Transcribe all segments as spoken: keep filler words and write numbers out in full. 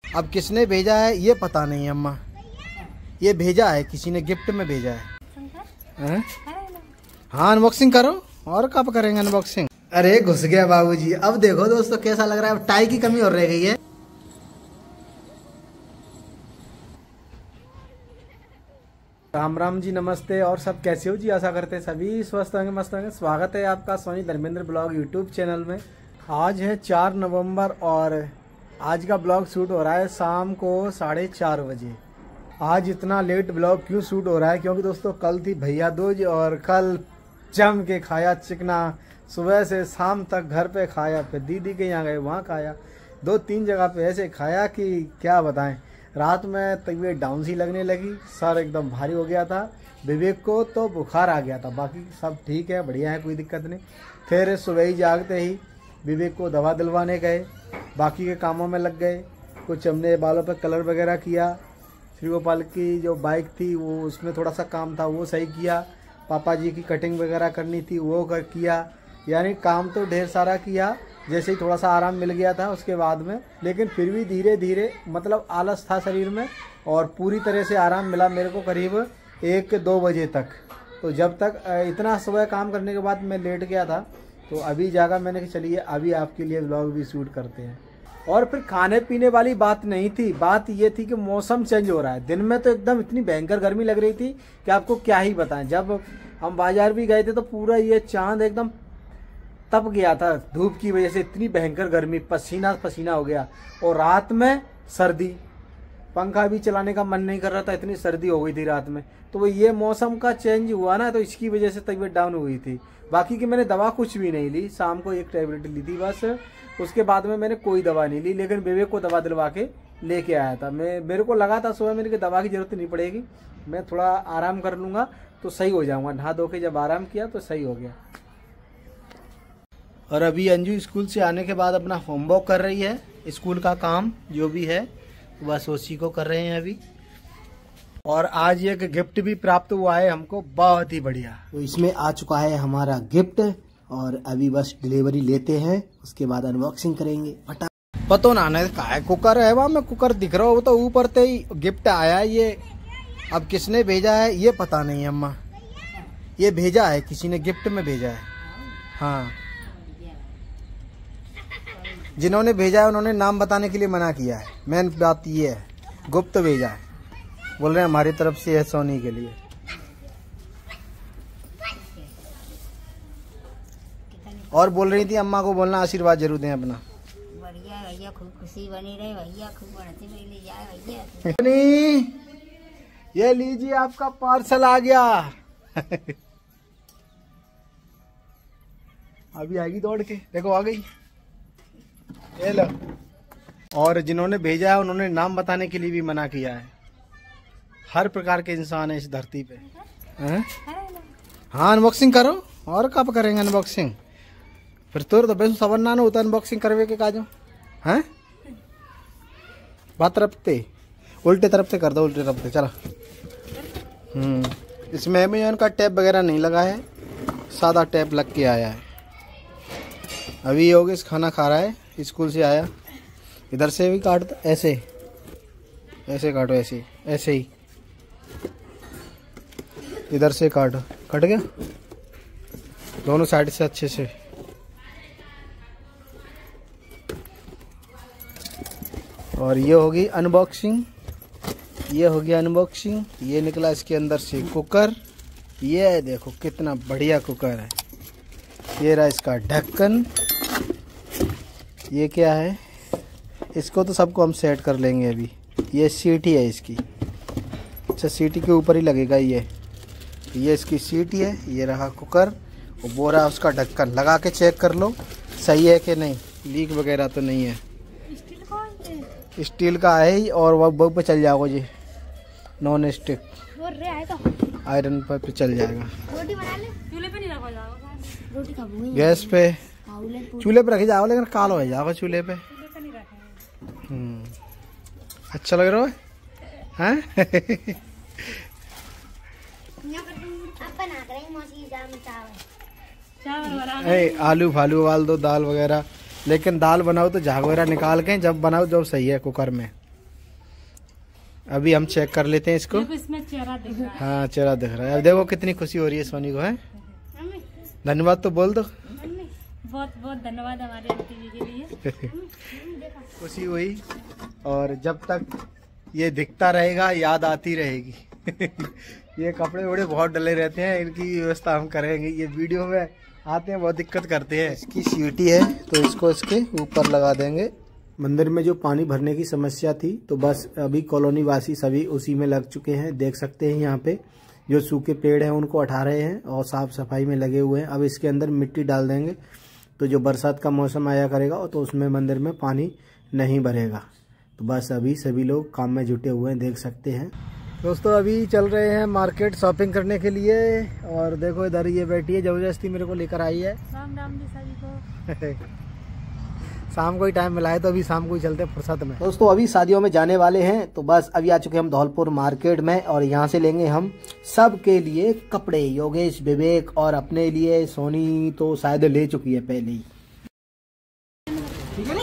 अब किसने भेजा है ये पता नहीं अम्मा, ये भेजा है किसी ने, गिफ्ट में भेजा है। हाँ अनबॉक्सिंग करो, और कब करेंगे अनबॉक्सिंग। अरे घुस गया बाबूजी। अब देखो दोस्तों कैसा लग रहा है, अब टाई की कमी और रह गई है। राम राम जी, नमस्ते। और सब कैसे हो जी? आशा करते हैं सभी स्वस्थ होंगे, मस्त होंगे। स्वागत है आपका Soni Dharmendra blog YouTube channel में। आज है चार नवंबर और आज का ब्लॉग शूट हो रहा है शाम को साढ़े चार बजे। आज इतना लेट ब्लॉग क्यों शूट हो रहा है, क्योंकि दोस्तों कल थी भैया दूज और कल जम के खाया चिकना। सुबह से शाम तक घर पे खाया, फिर दीदी के यहाँ गए वहाँ खाया, दो तीन जगह पे ऐसे खाया कि क्या बताएं। रात में तबीयत डाउन सी लगने लगी, सर एकदम भारी हो गया था। विवेक को तो बुखार आ गया था, बाकी सब ठीक है, बढ़िया है, कोई दिक्कत नहीं। फिर सुबह ही जागते ही विवेक को दवा दिलवाने गए, बाकी के कामों में लग गए। कुछ हमने बालों पर कलर वगैरह किया, श्री गोपाल की जो बाइक थी वो उसमें थोड़ा सा काम था वो सही किया, पापा जी की कटिंग वगैरह करनी थी वो कर किया। यानी काम तो ढेर सारा किया। जैसे ही थोड़ा सा आराम मिल गया था उसके बाद में, लेकिन फिर भी धीरे धीरे मतलब आलस था शरीर में और पूरी तरह से आराम मिला मेरे को करीब एक दो बजे तक। तो जब तक इतना सुबह काम करने के बाद मैं लेट गया था, तो अभी जागा मैंने कि चलिए अभी आपके लिए व्लॉग भी शूट करते हैं। और फिर खाने पीने वाली बात नहीं थी, बात ये थी कि मौसम चेंज हो रहा है। दिन में तो एकदम इतनी भयंकर गर्मी लग रही थी कि आपको क्या ही बताएं। जब हम बाजार भी गए थे तो पूरा ये चांद एकदम तप गया था धूप की वजह से, इतनी भयंकर गर्मी, पसीना पसीना हो गया। और रात में सर्दी, पंखा भी चलाने का मन नहीं कर रहा था, इतनी सर्दी हो गई थी रात में। तो वो ये मौसम का चेंज हुआ ना, तो इसकी वजह से तबीयत डाउन हुई थी। बाकी की मैंने दवा कुछ भी नहीं ली, शाम को एक टैबलेट ली थी बस, उसके बाद में मैंने कोई दवा नहीं ली। लेकिन विवेक को दवा दिलवा के लेके आया था मैं। मेरे को लगा था सुबह मेरे को दवा की जरूरत नहीं पड़ेगी, मैं थोड़ा आराम कर लूँगा तो सही हो जाऊँगा। नहा धो के जब आराम किया तो सही हो गया। और अभी अंजू स्कूल से आने के बाद अपना होमवर्क कर रही है, स्कूल का काम जो भी है बस उसी को कर रहे हैं अभी। और आज एक गिफ्ट भी प्राप्त हुआ है हमको, बहुत ही बढ़िया। तो इसमें आ चुका है हमारा गिफ्ट और अभी बस डिलीवरी लेते हैं, उसके बाद अनबॉक्सिंग करेंगे। पता पतो ना है कुकर है, वहाँ में कुकर दिख रहा हो तो ऊपर से ही गिफ्ट आया ये। अब किसने भेजा है ये पता नहीं अम्मा, ये भेजा है किसी ने, गिफ्ट में भेजा है। हाँ, जिन्होंने भेजा है उन्होंने नाम बताने के लिए मना किया है। मेन बात ये है, गुप्त भेजा है, बोल रहे हैं हमारी तरफ से है सोनी के लिए। और बोल रही थी अम्मा को बोलना आशीर्वाद जरूर दें अपना। बढ़िया भैया, खूब खुशी बनी रहे भैया, खूब बढ़ती रही जाए भैया। ये लीजिए आपका पार्सल आ गया। अभी आएगी दौड़ के, देखो आ गई। ये लो। और जिन्होंने भेजा है उन्होंने नाम बताने के लिए भी मना किया है। हर प्रकार के इंसान है इस धरती पे। हाँ अनबॉक्सिंग करो, और कब करेंगे अनबॉक्सिंग। फिर तो तो बेसु सबर ना होता अनबॉक्सिंग करवे के काजो हैं। बात तरफ से उल्टे तरफ से कर दो, उल्टे तरफ से चला। हम्म इसमें अमेजॉन का टैप वगैरह नहीं लगा है, सादा टैप लग के आया है। अभी योगेश खाना खा रहा है, स्कूल से आया। इधर से भी काट, ऐसे ऐसे काटो, ऐसे ऐसे ही इधर से काटो। कट गया दोनों साइड से अच्छे से। और ये होगी अनबॉक्सिंग, ये होगी अनबॉक्सिंग। ये निकला इसके अंदर से कुकर, ये देखो कितना बढ़िया कुकर है। ये रहा इसका ढक्कन। ये क्या है, इसको तो सबको हम सेट कर लेंगे अभी। ये सीटी है इसकी, अच्छा सीटी के ऊपर ही लगेगा ये। ये इसकी सीटी है, ये रहा कुकर और वो रहा उसका ढक्कन। लगा के चेक कर लो सही है कि नहीं, लीक वगैरह तो नहीं है। स्टील का है ही, और वो बग पे चल जाओगे जी, नॉन स्टिक आयरन पर पे चल जाएगा। रोटी बना ले, चूल्हे पे नहीं रखा जाएगा, रोटी खाऊंगी गैस पे, चूल्हे पे रखे जाओ लेकिन कालो हो जाओगा चूल्हे पे। हम्म अच्छा लग रहा है हैं। ए, आलू फालू उबाल दो, दाल वगैरह। लेकिन दाल बनाओ तो झाग वगैरह निकाल के जब बनाओ, जब सही है कुकर में। अभी हम चेक कर लेते हैं इसको। इसमें चेहरा दिख रहा है। हाँ चेहरा दिख रहा है। अब देखो कितनी खुशी हो रही है सोनी को, है। धन्यवाद तो बोल दो। बहुत बहुत धन्यवाद हमारे आंटी जी के लिए। खुशी हुई, और जब तक ये दिखता रहेगा याद आती रहेगी। ये कपड़े वपड़े बहुत डले रहते हैं, इनकी व्यवस्था हम करेंगे। ये वीडियो में आते हैं बहुत दिक्कत करते हैं। इसकी सीटी है तो इसको इसके ऊपर लगा देंगे। मंदिर में जो पानी भरने की समस्या थी तो बस अभी कॉलोनी वासी सभी उसी में लग चुके हैं। देख सकते हैं यहाँ पे जो सूखे पेड़ हैं उनको हटा रहे हैं और साफ सफाई में लगे हुए हैं। अब इसके अंदर मिट्टी डाल देंगे तो जो बरसात का मौसम आया करेगा तो उसमें मंदिर में पानी नहीं भरेगा। तो बस अभी सभी लोग काम में जुटे हुए हैं, देख सकते हैं। दोस्तों अभी चल रहे हैं मार्केट शॉपिंग करने के लिए, और देखो इधर ये बैठी है, जबरदस्ती मेरे को लेकर आई है। राम राम जी सभी को। शाम को ही टाइम मिला है तो अभी शाम को ही चलते हैं फुर्सत में। दोस्तों अभी शादियों में जाने वाले हैं तो बस अभी आ चुके हम धौलपुर मार्केट में, और यहाँ से लेंगे हम सब के लिए कपड़े। योगेश, विवेक और अपने लिए। सोनी तो शायद ले चुकी है पहले ही। ठीक है ना,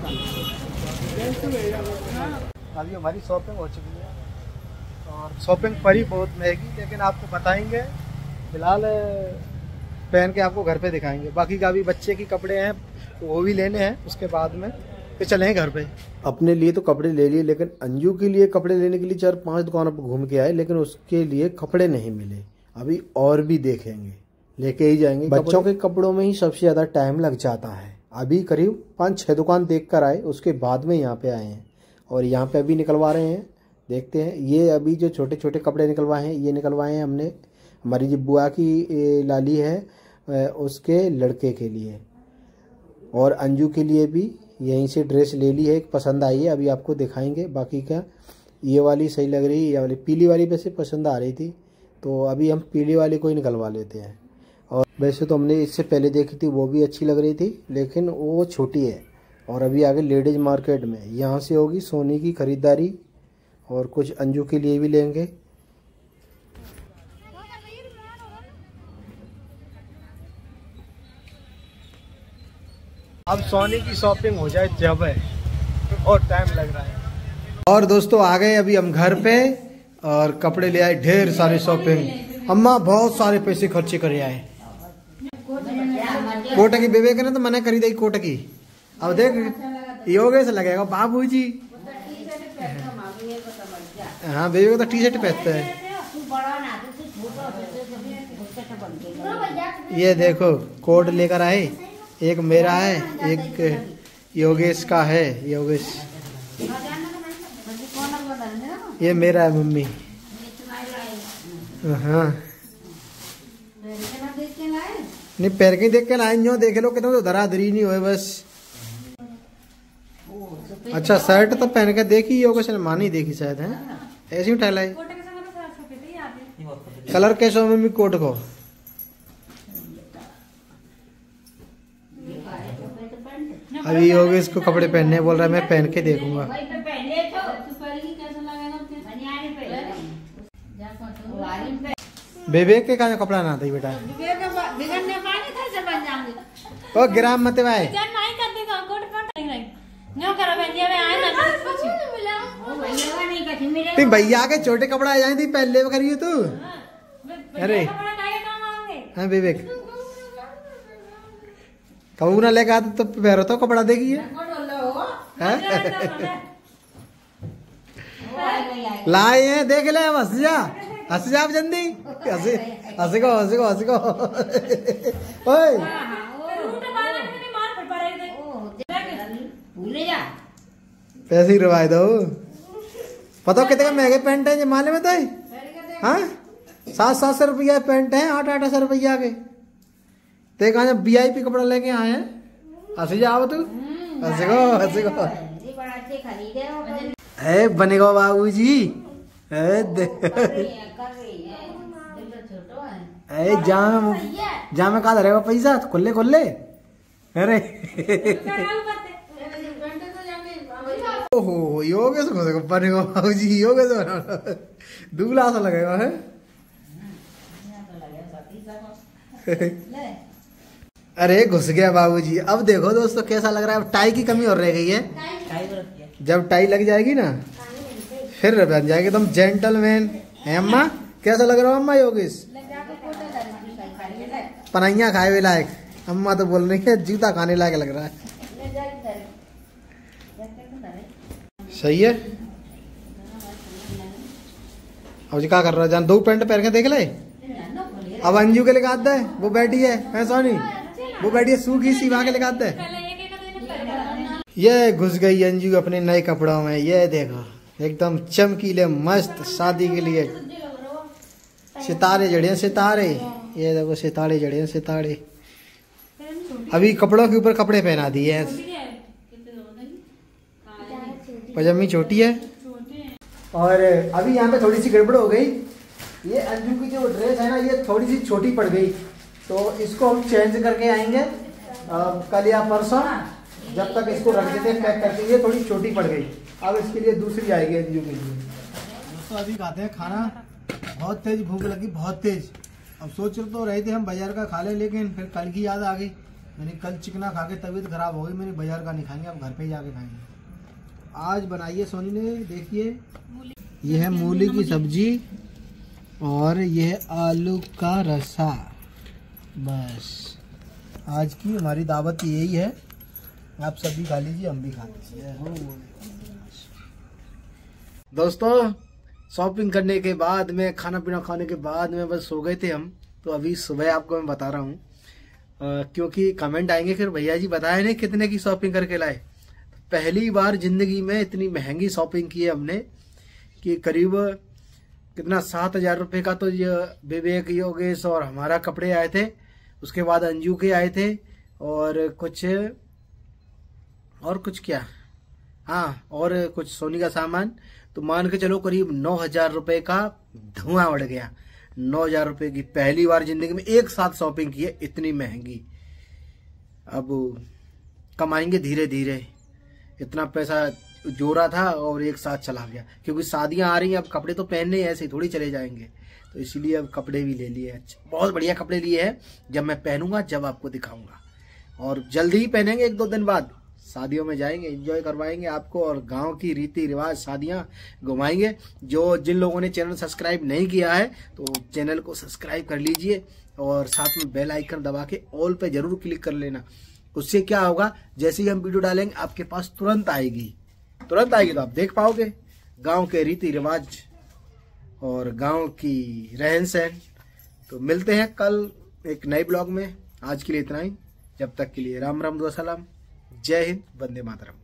अभी हमारी शॉपिंग हो चुकी है, और शॉपिंग पड़ी बहुत महंगी, लेकिन आपको बताएंगे। फिलहाल पहन के आपको घर पे दिखाएंगे। बाकी का भी बच्चे के कपड़े हैं वो भी लेने हैं, उसके बाद में फिर चलेंगे घर पे। अपने लिए तो कपड़े ले लिए, लेकिन अंजू के लिए कपड़े लेने के लिए चार पांच दुकानों पर घूम के आए, लेकिन उसके लिए कपड़े नहीं मिले। अभी और भी देखेंगे, लेके ही जाएंगे। बच्चों के कपड़ों में ही सबसे ज्यादा टाइम लग जाता है। अभी करीब पाँच छह दुकान देख कर आए, उसके बाद में यहाँ पे आए हैं, और यहाँ पे अभी निकलवा रहे हैं। देखते हैं। ये अभी जो छोटे छोटे कपड़े निकलवाए हैं, ये निकलवाए हैं हमने हमारी जो बुआ की लाली है उसके लड़के के लिए, और अंजू के लिए भी यहीं से ड्रेस ले ली है। एक पसंद आई है, अभी आपको दिखाएंगे। बाकी का ये वाली सही लग रही है, ये वाली पीली वाली वैसे पसंद आ रही थी, तो अभी हम पीली वाली को ही निकलवा लेते हैं। और वैसे तो हमने इससे पहले देखी थी, वो भी अच्छी लग रही थी, लेकिन वो छोटी है। और अभी आगे लेडीज मार्केट में यहाँ से होगी सोनी की खरीदारी, और कुछ अंजू के लिए भी लेंगे। अब सोनी की शॉपिंग हो जाए जब है, तो बहुत टाइम लग रहा है। और दोस्तों आ गए अभी हम घर पे, और कपड़े ले आए ढेर सारे शॉपिंग। अम्मा बहुत सारे पैसे खर्चे करे आए। कोट की विवेक ने तो मैंने खरीदी कोट की। अब देख योगेश लगेगा बाबू जी। हाँ विवेक तो टी शर्ट पहनता है। ये देखो कोट लेकर आए, एक मेरा है, एक योगेश का है। योगेश ये मेरा है मम्मी। हाँ नहीं पैर के देख के लाए, जो देख लो कितना तो धराधरी नहीं हुए बस। अच्छा शर्ट तो पहन के देखी योगेश ने, मानी देखी शायद है, ऐसी उठा लाई। कलर कैसा मम्मी कोट को? अभी योगेश को कपड़े पहनने बोल रहा है, मैं पहन के देखूंगा। विवेक के का कपड़ा ना था बेटा, ओ ग्राम मत भाई। भैया के छोटे कपड़ा आ जाए थी पहले करिए तू। अरे हाँ विवेक कबू ना लेके आते तो पैरो तो कपड़ा देगी लाए हैं, देख ले हंस जा हंस जा जल्दी, हंसी हंसी को हंसी को हंसी को। ओए पैसे ही रवाए दो। पता कितने महंगे पैंट है माले में तो, हाँ सात सात सौ रुपया पैंट है, आठ आठ सौ रुपया के। ते कहा जब वीआईपी कपड़ा लेके आए हैं, हंसी जाओ तू, हंसी को हंसी को। है बनेगा बाबू जी। जाम जाम कहा धरेगा पैसा, खुले खुले। अरे ओहो योगेश को बनेगा बाबू जी, योगेश दूल्हा सा लगेगा है। अरे घुस गया बाबूजी। अब देखो दोस्तों कैसा लग रहा है। अब टाई की कमी और रह गई है, जब टाई लग जाएगी ना फिर बन जाएगा एकदम जेंटलमैन है। अम्मा कैसा लग रहा है अम्मा योगेश? पनाइया खाए हुए लायक। अम्मा तो बोल रही है जूता खाने लायक लग रहा है। सही है। अब क्या कर रहा है जान? दो पैंट पहन के देख ले। अब अंजू के लिखा दे, वो बैठी है, है सोनी, वो बैठी है सूखी सी, वहां के लिखा दे। ये घुस गई अंजू अपने नए कपड़ों में। ये देखो एकदम चमकीले मस्त शादी के लिए सितारे जड़े हैं, सितारे। ये देखो सितारे जड़े हैं, सितारे। अभी कपड़ों के ऊपर कपड़े पहना दिए हैं। पजामी छोटी है। और अभी यहाँ पे थोड़ी सी गड़बड़ हो गई। ये अंजू की जो ड्रेस है ना, ये थोड़ी सी छोटी पड़ गई, तो इसको हम चेंज करके आएंगे कल या परसों। जब तक इसको रख देते हैं पैक करके। ये थोड़ी छोटी पड़ गई, अब इसके लिए दूसरी आएगी अंजू के लिए। दोस्तों अभी खाते हैं खाना। बहुत तेज भूख लगी, बहुत तेज। अब सोच तो रहे थे हम बाजार का खा ले, लेकिन फिर कल की याद आ गई। मैंने कल चिकना खा के तबीयत खराब हो गई मेरी। बाजार का नहीं खाएंगे, अब घर पे ही जाके खाएंगे। आज बनाई है सोनी ने, देखिए ये है मूली की सब्जी और ये है आलू का रसा। बस आज की हमारी दावत यही है। आप सभी खा लीजिए, हम भी खा लीजिए। दोस्तों शॉपिंग करने के बाद में, खाना पीना खाने के बाद में बस सो गए थे हम। तो अभी सुबह आपको मैं बता रहा हूँ, क्योंकि कमेंट आएंगे फिर भैया जी बताए नहीं कितने की शॉपिंग करके लाए। पहली बार जिंदगी में इतनी महंगी शॉपिंग की है हमने कि करीब कितना सात हजार रुपये का तो ये विवेक, योगेश और हमारा कपड़े आए थे। उसके बाद अंजू के आए थे और कुछ और कुछ क्या हाँ और कुछ सोनी का सामान। तो मान के चलो करीब नौ हजार रुपये का धुआं उड़ गया। नौ हजार रुपये की पहली बार जिंदगी में एक साथ शॉपिंग की है इतनी महंगी। अब कमाएंगे धीरे धीरे। इतना पैसा जोड़ा था और एक साथ चला गया, क्योंकि शादियां आ रही हैं। अब कपड़े तो पहनने ऐसे थोड़ी चले जाएंगे, तो इसलिए अब कपड़े भी ले लिए। अच्छा बहुत बढ़िया कपड़े लिए हैं। जब मैं पहनूंगा जब आपको दिखाऊंगा, और जल्दी ही पहनेंगे। एक दो दिन बाद शादियों में जाएंगे, एंजॉय करवाएंगे आपको, और गांव की रीति रिवाज शादियां घुमाएंगे। जो जिन लोगों ने चैनल सब्सक्राइब नहीं किया है तो चैनल को सब्सक्राइब कर लीजिए, और साथ में बेल आइकन दबा के ऑल पे जरूर क्लिक कर लेना। उससे क्या होगा, जैसे ही हम वीडियो डालेंगे आपके पास तुरंत आएगी तुरंत आएगी तो आप देख पाओगे गांव के रीति रिवाज और गांव की रहन सहन। तो मिलते हैं कल एक नए ब्लॉग में। आज के लिए इतना ही। जब तक के लिए राम राम दुआ सलाम। जय हिंद, वंदे मातरम।